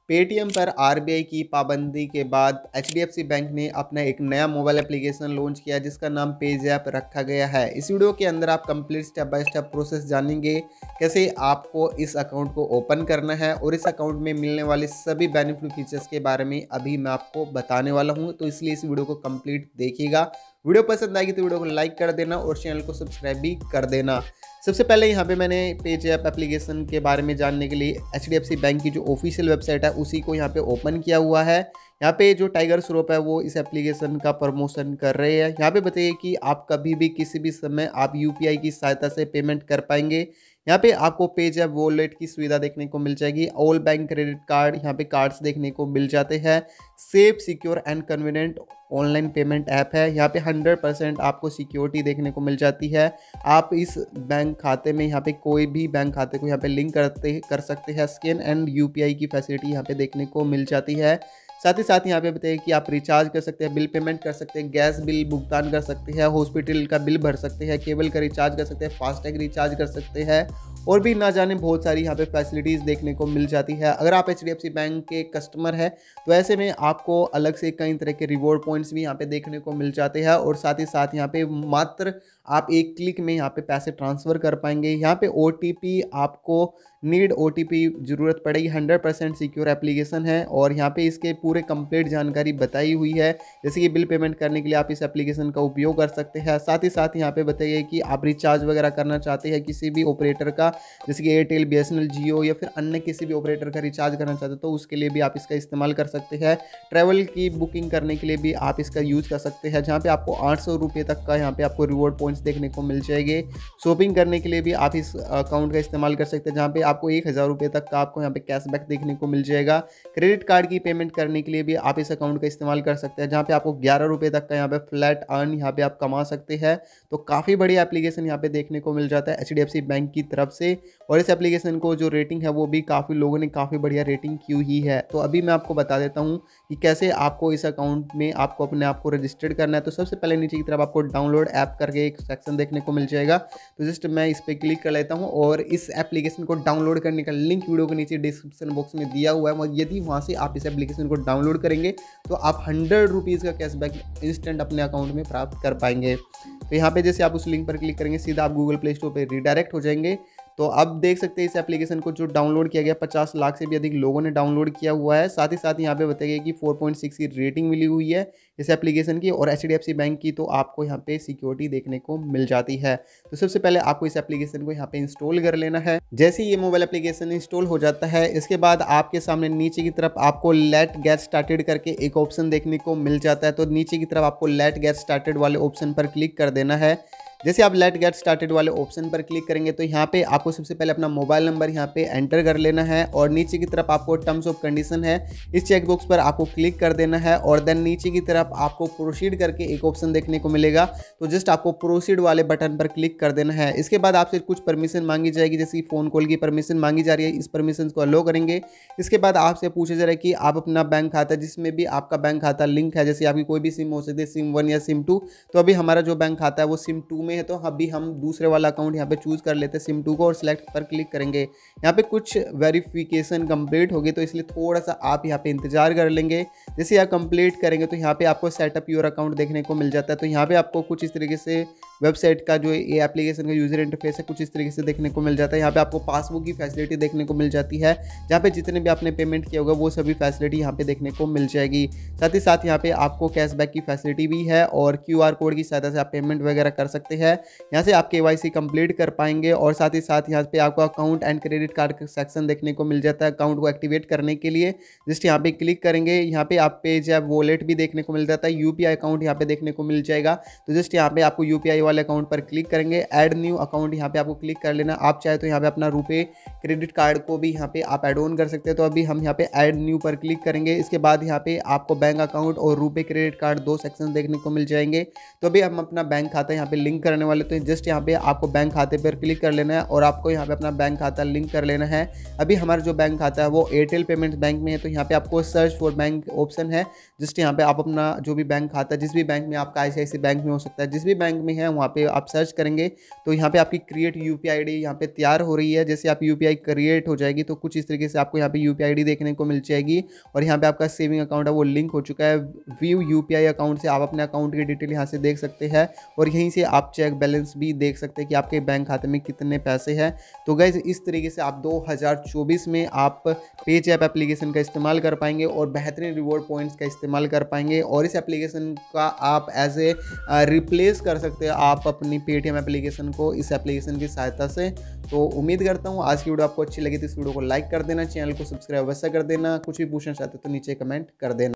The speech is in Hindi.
पेटीएम पर आरबीआई की पाबंदी के बाद एचडीएफसी बैंक ने अपना एक नया मोबाइल एप्लीकेशन लॉन्च किया जिसका नाम पेज़ैप रखा गया है। इस वीडियो के अंदर आप complete step by step process जानेंगे, कैसे आपको इस अकाउंट को ओपन करना है और इस अकाउंट में मिलने वाले सभी बेनिफिट फीचर्स के बारे में अभी मैं आपको बताने वाला हूं। तो इसलिए इस वीडियो को कंप्लीट देखिएगा। वीडियो पसंद आएगी तो वीडियो को लाइक कर देना और चैनल को सब्सक्राइब भी कर देना। सबसे पहले यहाँ पे मैंने पेज़ैप एप्लीकेशन के बारे में जानने के लिए एचडीएफसी बैंक की जो ऑफिशियल वेबसाइट है उसी को यहाँ पे ओपन किया हुआ है। यहाँ पे जो टाइगर श्रॉफ है वो इस एप्लीकेशन का प्रमोशन कर रहे हैं। यहाँ पे बताइए कि आप कभी भी किसी भी समय आप यूपीआई की सहायता से पेमेंट कर पाएंगे। यहाँ पे आपको पेज़ैप वॉलेट की सुविधा देखने को मिल जाएगी। ऑल बैंक क्रेडिट कार्ड यहाँ पे कार्ड्स देखने को मिल जाते हैं। Safe, secure and convenient online payment app है। यहाँ पे 100% आपको सिक्योरिटी देखने को मिल जाती है। आप इस बैंक खाते में यहाँ पे कोई भी बैंक खाते को यहाँ पे लिंक कर सकते हैं। स्कैन एंड यूपीआई की फैसिलिटी यहाँ पे देखने को मिल जाती है। साथ ही साथ यहाँ पे बताइए कि आप रिचार्ज कर सकते हैं, बिल पेमेंट कर सकते हैं, गैस बिल भुगतान कर सकते हैं, हॉस्पिटल का बिल भर सकते हैं, केबल का रिचार्ज कर सकते हैं, फास्टैग रिचार्ज कर सकते हैं और भी ना जाने बहुत सारी यहाँ पे फैसिलिटीज़ देखने को मिल जाती है। अगर आप एचडीएफसी बैंक के कस्टमर हैं तो ऐसे में आपको अलग से कई तरह के रिवॉर्ड पॉइंट्स भी यहाँ पे देखने को मिल जाते हैं और साथ ही साथ यहाँ पे मात्र आप एक क्लिक में यहाँ पे पैसे ट्रांसफ़र कर पाएंगे। यहाँ पे ओटीपी आपको ओटीपी ज़रूरत पड़ेगी। 100% सिक्योर एप्लीकेशन है और यहाँ पे इसके पूरे कंप्लीट जानकारी बताई हुई है। जैसे कि बिल पेमेंट करने के लिए आप इस एप्लीकेशन का उपयोग कर सकते हैं। साथ ही साथ यहाँ पे बताइए कि आप रिचार्ज वगैरह करना चाहते हैं किसी भी ऑपरेटर का, जैसे कि एयरटेल, बीएसएनएल, जियो या फिर अन्य किसी भी ऑपरेटर का रिचार्ज करना चाहते हो तो उसके लिए भी आप इसका इस्तेमाल कर सकते हैं। ट्रैवल की बुकिंग करने के लिए भी आप इसका यूज़ कर सकते हैं, जहाँ पे आपको 800 रुपये तक का यहाँ पे आपको रिवॉर्ड पॉइंट्स देखने को मिल जाएंगे। शॉपिंग करने के लिए भी आप इस अकाउंट का इस्तेमाल कर सकते हैं, जहाँ पे आपको 1000 रुपये तक का आपको यहाँ पे कैशबैक देखने को मिल जाएगा। क्रेडिट कार्ड की पेमेंट करने के लिए भी आप इस अकाउंट का इस्तेमाल कर सकते हैं, जहाँ पे आपको 11 रुपये तक का यहाँ पे फ्लैट अर्न यहाँ पे आप कमा सकते हैं। तो काफ़ी बढ़िया एप्लीकेशन यहाँ पे देखने को मिल जाता है एचडीएफसी बैंक की तरफ से और इस एप्लीकेशन को जो रेटिंग है वो भी काफ़ी लोगों ने काफ़ी बढ़िया रेटिंग की ही है। तो अभी मैं आपको बता देता हूँ कि कैसे आपको इस अकाउंट में आपको अपने आप को रजिस्टर्ड करना है। तो सबसे पहले नीचे की तरफ आपको डाउनलोड ऐप करके एक सेक्शन देखने को मिल जाएगा। तो जस्ट मैं इस पर क्लिक कर लेता हूँ और इस एप्लीकेशन को डाउनलोड करने का लिंक वीडियो के नीचे डिस्क्रिप्शन बॉक्स में दिया हुआ है और यदि वहाँ से आप इस एप्लीकेशन को डाउनलोड करेंगे तो आप 100 रुपीज़ का कैशबैक इंस्टेंट अपने अकाउंट में प्राप्त कर पाएंगे। तो यहाँ पे जैसे आप उस लिंक पर क्लिक करेंगे सीधा आप गूगल प्ले स्टोर पर रिडायरेक्ट हो जाएंगे। तो अब देख सकते हैं इस एप्लीकेशन को जो डाउनलोड किया गया 50 लाख से भी अधिक लोगों ने डाउनलोड किया हुआ है। साथ ही साथ यहाँ पे बताइए कि 4.6 की रेटिंग मिली हुई है इस एप्लीकेशन की और एचडीएफसी बैंक की तो आपको यहाँ पे सिक्योरिटी देखने को मिल जाती है। तो सबसे पहले आपको इस एप्लीकेशन को यहाँ पे इंस्टॉल कर लेना है। जैसे ये मोबाइल एप्लीकेशन इंस्टॉल हो जाता है इसके बाद आपके सामने नीचे की तरफ आपको लेट गेट स्टार्टेड करके एक ऑप्शन देखने को मिल जाता है। तो नीचे की तरफ आपको लेट गेट स्टार्टेड वाले ऑप्शन पर क्लिक कर देना है। जैसे आप लेट गेट स्टार्टेड वाले ऑप्शन पर क्लिक करेंगे तो यहाँ पे आपको सबसे पहले अपना मोबाइल नंबर यहाँ पे एंटर कर लेना है और नीचे की तरफ आपको टर्म्स ऑफ कंडीशन है इस चेकबॉक्स पर आपको क्लिक कर देना है और देन नीचे की तरफ आपको प्रोसीड करके एक ऑप्शन देखने को मिलेगा। तो जस्ट आपको प्रोसीड वाले बटन पर क्लिक कर देना है। इसके बाद आपसे कुछ परमिशन मांगी जाएगी, जैसे फ़ोन कॉल की परमिशन मांगी जा रही है, इस परमिशन को अलो करेंगे। इसके बाद आपसे पूछा जा रहा है कि आप अपना बैंक खाता जिसमें भी आपका बैंक खाता लिंक है, जैसे आपकी कोई भी सिम हो सकती है, सिम 1 या सिम 2। तो अभी हमारा जो बैंक खाता है वो सिम 2 में है तो अभी हम दूसरे वाला अकाउंट यहाँ पे चूज कर लेते हैं सिम 2 को और सिलेक्ट पर क्लिक करेंगे। यहाँ पे कुछ वेरिफिकेशन कंप्लीट होगी तो इसलिए थोड़ा सा आप यहाँ पे इंतजार कर लेंगे। जैसे आप कंप्लीट करेंगे तो यहाँ पे आपको सेटअप योर अकाउंट देखने को मिल जाता है। तो यहाँ पे आपको कुछ इस तरीके से वेबसाइट का जो ये एप्लीकेशन का यूजर इंटरफेस है कुछ इस तरीके से देखने को मिल जाता है। यहाँ पे आपको पासबुक की फैसिलिटी देखने को मिल जाती है, जहाँ पे जितने भी आपने पेमेंट किया होगा वो सभी फैसिलिटी यहाँ पे देखने को मिल जाएगी। साथ ही साथ यहाँ पे आपको कैशबैक की फैसिलिटी भी है और क्यूआर कोड की सहायता से आप पेमेंट वगैरह कर सकते हैं। यहाँ से आप केवाईसी कंप्लीट कर पाएंगे और साथ ही साथ यहाँ पे आपको अकाउंट एंड क्रेडिट कार्ड का सेक्शन देखने को मिल जाता है। अकाउंट को एक्टिवेट करने के लिए जस्ट यहाँ पे क्लिक करेंगे, यहाँ पे आप पेज़ैप वॉलेट भी देखने को मिल जाता है, यूपीआई अकाउंट यहाँ पे देखने को मिल जाएगा। तो जस्ट यहाँ पे आपको यूपीआई वाले अकाउंट पर क्लिक करेंगे, ऐड न्यू अकाउंट यहाँ पे आपको क्लिक कर लेना। आप चाहे तो यहाँ पे अपना रुपए क्रेडिट कार्ड को भी यहाँ पे आप ऐड ऑन कर सकते हैं। तो अभी हम यहाँ पे ऐड न्यू पर क्लिक करेंगे। इसके बाद यहाँ पे आपको बैंक अकाउंट और रुपए क्रेडिट कार्ड 2 सेक्शन देखने को मिल जाएंगे। तो अभी हम अपना बैंक खाता यहाँ पे लिंक करने वाले, तो जस्ट यहाँ पे आपको बैंक खाते पर क्लिक कर लेना है और आपको यहाँ पे अपना बैंक खाता लिंक कर लेना है। अभी हमारा जो बैंक खाता है वो एयरटेल पेमेंट्स बैंक में है, तो यहाँ पे आपको सर्च फॉर बैंक ऑप्शन है। जस्ट यहाँ पे आप अपना जो भी बैंक खाता है, जिस भी बैंक में आपका आईसीआईसीआई बैंक में हो सकता है, जिस भी बैंक में है वहाँ पे आप सर्च करेंगे तो यहाँ पे आपकी क्रिएट यूपीआई आईडी यहाँ पे तैयार हो रही है। जैसे आप यूपीआई क्रिएट हो जाएगी तो कुछ इस तरीके से आपको यहाँ पे यूपीआई आईडी देखने को मिल जाएगी और यहाँ पे आपका सेविंग अकाउंट है वो लिंक हो चुका है। व्यू यूपीआई अकाउंट से आप अपने अकाउंट की डिटेल यहाँ से देख सकते हैं और यहीं से आप चेक बैलेंस भी देख सकते हैं कि आपके बैंक खाते में कितने पैसे हैं। तो गाइज इस तरीके से आप 2024 में आप पेजैप एप्लीकेशन का इस्तेमाल कर पाएंगे और बेहतरीन रिवॉर्ड पॉइंट्स का इस्तेमाल कर पाएंगे और इस एप्लीकेशन का आप एज ए रिप्लेस कर सकते हैं आप अपनी पेटीएम एप्लीकेशन को इस एप्लीकेशन की सहायता से। तो उम्मीद करता हूँ आज की वीडियो आपको अच्छी लगी तो इस वीडियो को लाइक कर देना, चैनल को सब्सक्राइब वैसा कर देना, कुछ भी पूछना चाहते हो तो नीचे कमेंट कर देना।